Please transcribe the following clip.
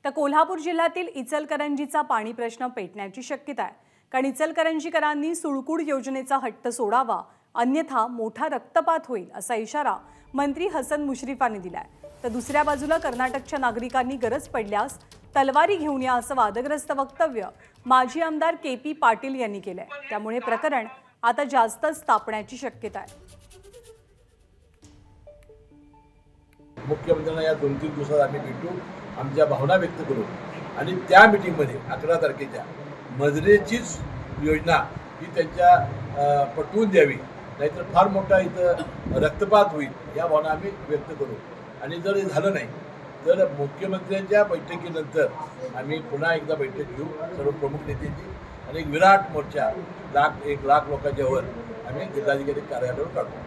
तर कोल्हापूर जिल्ह्यातील इचलकरंजीचा पाणी प्रश्न पेटण्याची शक्यता आहे, कारण इचलकरंजीकरांनी सुळकूड योजनेचा हट्ट सोडावा, अन्यथा मोठा रक्तपात होईल असा इशारा मंत्री हसन मुश्रीफांनी दिलाय। तर दुसऱ्या बाजूला कर्नाटकच्या नागरिकांनी गरज पडल्यास तलवारी घेऊन या असं वादग्रस्त वक्तव्य माजी आमदार के.पी. पाटील यांनी केलंय। त्यामुळे प्रकरण आता जास्तच तापण्याची शक्यता आहे। मुख्यमंत्र्यांना या 2-3 दिवसात आम्ही भेटू, आमच्या भावना व्यक्त करू आणि त्या मीटिंगमध्ये 11 तारखेच्या मजरेचीच योजना ही त्यांच्या पटवून द्यावी, नाहीतर फार मोठा इथं रक्तपात होईल या भावना आम्ही व्यक्त करू। आणि जर हे झालं नाही तर मुख्यमंत्र्यांच्या बैठकीनंतर आम्ही पुन्हा एकदा बैठक घेऊ सर्व प्रमुख नेत्यांची आणि एक विराट मोर्चा 1 लाख लोकांच्या वर आम्ही जिल्हाधिकारी कार्यालयावर काढू।